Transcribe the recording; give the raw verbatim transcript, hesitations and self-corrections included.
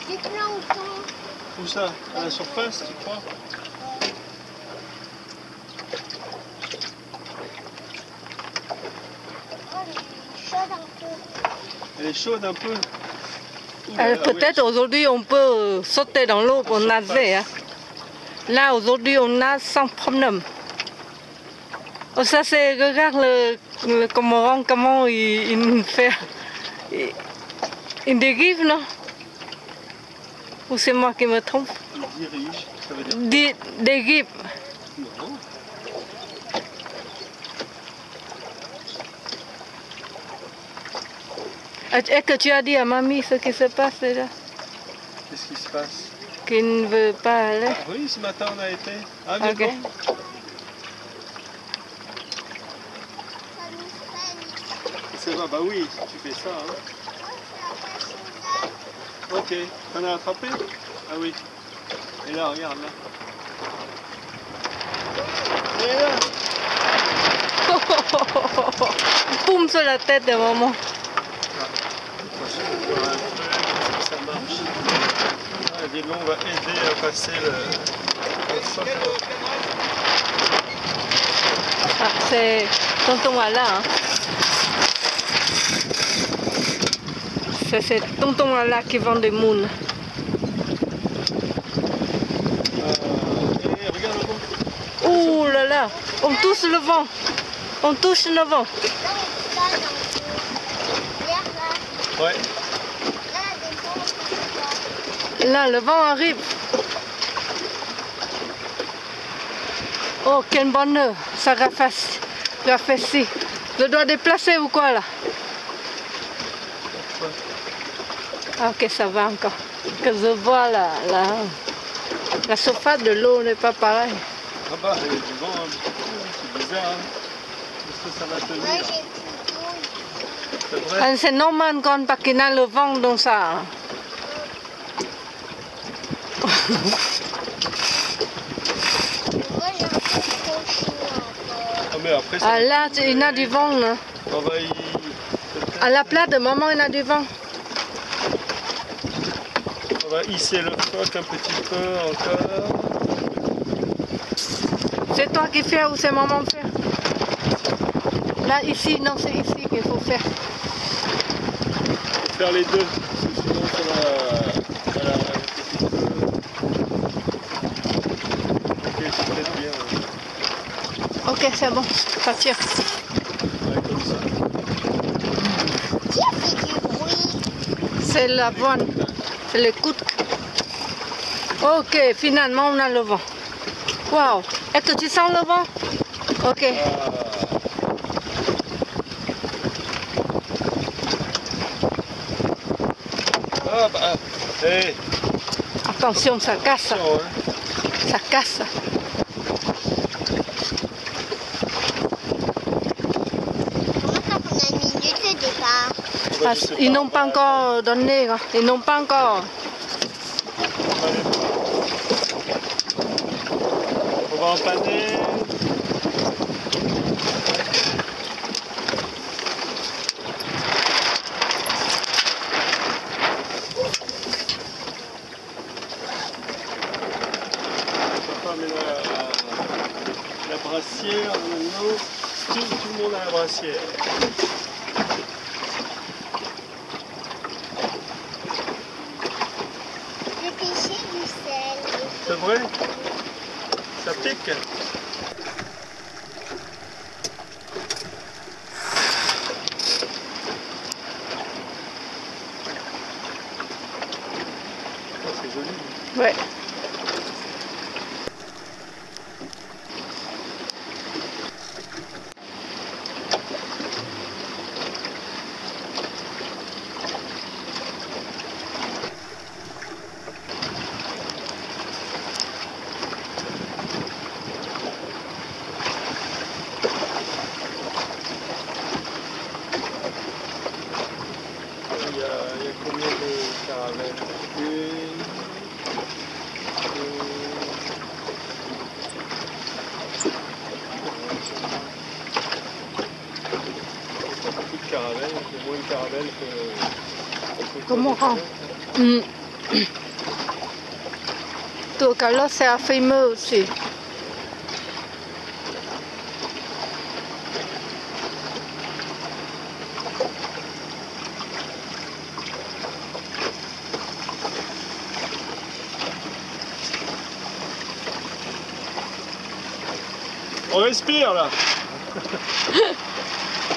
Du plancton. Où ça? À la surface, tu crois? Elle est chaude un peu. Euh, Peut-être oui. Aujourd'hui on peut sauter dans l'eau pour nager. Hein. Là aujourd'hui on nage sans problème. Oh, ça c'est, regarde le, le cormoran comment il, il fait. Il, il dérive, non? Ou c'est moi qui me trompe? Il dirige, ça veut dire Di, dérive. Non. Est-ce que tu as dit à mamie ce qui se passe déjà? Qu'est-ce qui se passe? Qu'il ne veut pas aller? Ah, oui, ce matin on a été. Ah, mais okay. Bon. C'est vrai, bah oui, tu fais ça. Hein. Ok, t'en as attrapé? Ah oui. Et là, regarde là. Et là. Boum sur la tête de maman. Ça marche. Ah, dis donc, on va aider à passer le, le choc. Ah, c'est tonton Alain. Hein. C'est tonton Alain qui vend des moules. Euh, et regarde le vent. Ouh là là, on touche le vent. On touche le vent. Ouais. Là, le vent arrive. Oh, quel bonheur. Ça rafraîchit. Rafraîchit. Je dois déplacer ou quoi là? Ah, ok, ça va encore. Que je vois la, la, la surface de l'eau n'est pas pareille. Ah bah, il y a du vent un petit peu, c'est bizarre. Hein. Est-ce que ça va tenir? C'est vrai? C'est normal quand parce qu'il y a le vent dans ça. Ah, mais après, ah là, il y a du vent. Là. On va y... À la place de maman, il y a du vent. On va hisser le choc un petit peu encore. C'est toi qui fais ou c'est maman qui fait? Là, ici, non, c'est ici qu'il faut faire. Faire les deux, parce que sinon ça va... Voilà, un petit peu... Ok, c'est peut-être bien. Ouais. Ok, c'est bon, ça tire. Ouais, comme ça. Qui a fait du bruit? C'est l'avoine, c'est l'écoute. Ok, finalement on a le vent. Waouh, est-ce que tu sens le vent? Ok. Ah. Ah bah, hey. Attention, ça casse. Attention, hein. Ça casse. Comment ça qu'on a une minute le départ? Ah, ils n'ont pas encore donné, ils n'ont pas encore. On va empanner. La, la brassière maintenant. Tout, tout le monde a la brassière. J'ai pêché du sel. C'est vrai? Ça pique? Oh, c'est joli. Ouais. Il y a, il y a combien de caravelles? Une, deux, il y a beaucoup de caravelles, il y a moins de caravelles que... Comment? Mm. Tout Carlos c'est fameux aussi. On respire là.